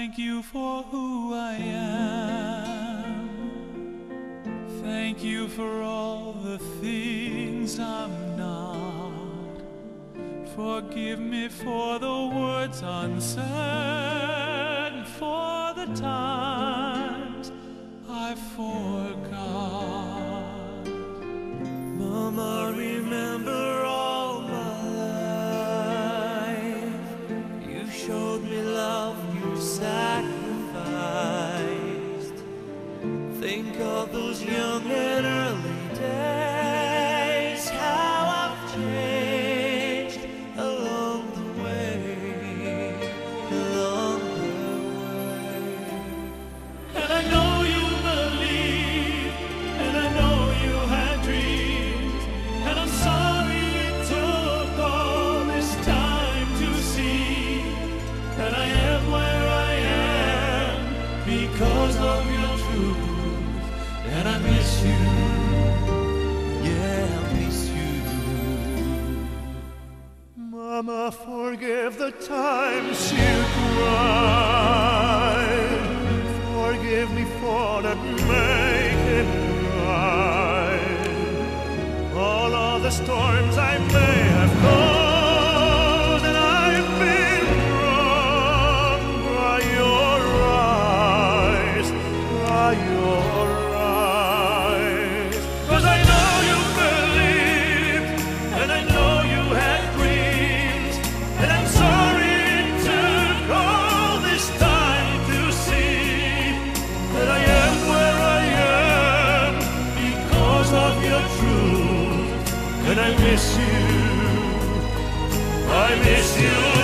thank you for who I am. Thank you for all the things I'm not. Forgive me for the words unsaid, for the times I forgot. Mama, remember all my life. You showed me love, you sacrificed. Think of those young and early days, how I've changed along the way, along the way. And I know you believed, and I know you had dreams, and I'm sorry it took all this time to see that I am where I am because of your truth. And I miss you, Yeah, I miss you. Mama, forgive the times you cried. Forgive me for not making right. All of the storms I may have caused, and I've been wrong. Dry your eyes, dry your eyes. 'Cause I know you believed, and I know you had dreams, and I'm sorry it took all this time to see that I am where I am because of your truth. And I miss you, I miss you.